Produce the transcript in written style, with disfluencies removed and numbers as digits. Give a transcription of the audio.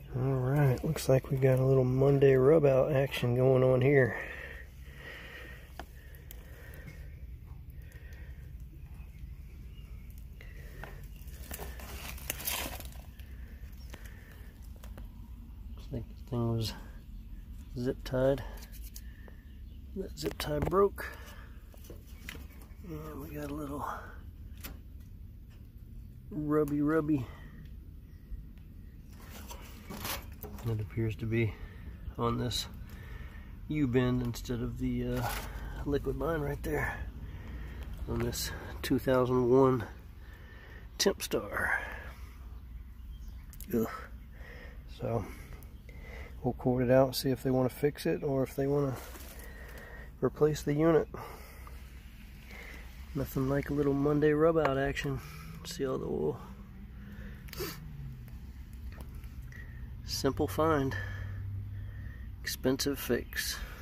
Alright, looks like we got a little Monday rub out action going on here. Looks like the thing was zip tied. That zip tie broke. And we got a little rubby. It appears to be on this U-bend instead of the liquid line right there on this 2001 Temp Star. Ugh. So we'll cord it out, see if they want to fix it or if they want to replace the unit. Nothing like a little Monday rub out action. See all the oil. Simple find, expensive fix.